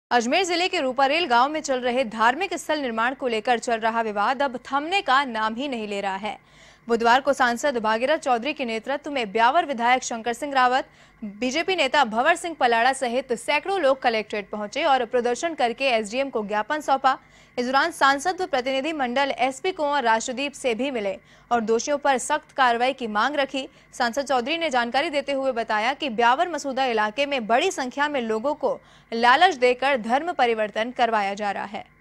अजमेर जिले के रूपारेल गांव में चल रहे धार्मिक स्थल निर्माण को लेकर चल रहा विवाद अब थमने का नाम ही नहीं ले रहा है। बुधवार को सांसद भागीरथ चौधरी के नेतृत्व में ब्यावर विधायक शंकर सिंह रावत, बीजेपी नेता भंवर सिंह पलाड़ा सहित सैकड़ों लोग कलेक्ट्रेट पहुंचे और प्रदर्शन करके एसडीएम को ज्ञापन सौंपा। इस दौरान सांसद व प्रतिनिधि मंडल एसपी कुंवर राष्ट्रदीप से भी मिले और दोषियों पर सख्त कार्रवाई की मांग रखी। सांसद चौधरी ने जानकारी देते हुए बताया कि ब्यावर मसूदा इलाके में बड़ी संख्या में लोगों को लालच देकर धर्म परिवर्तन करवाया जा रहा है।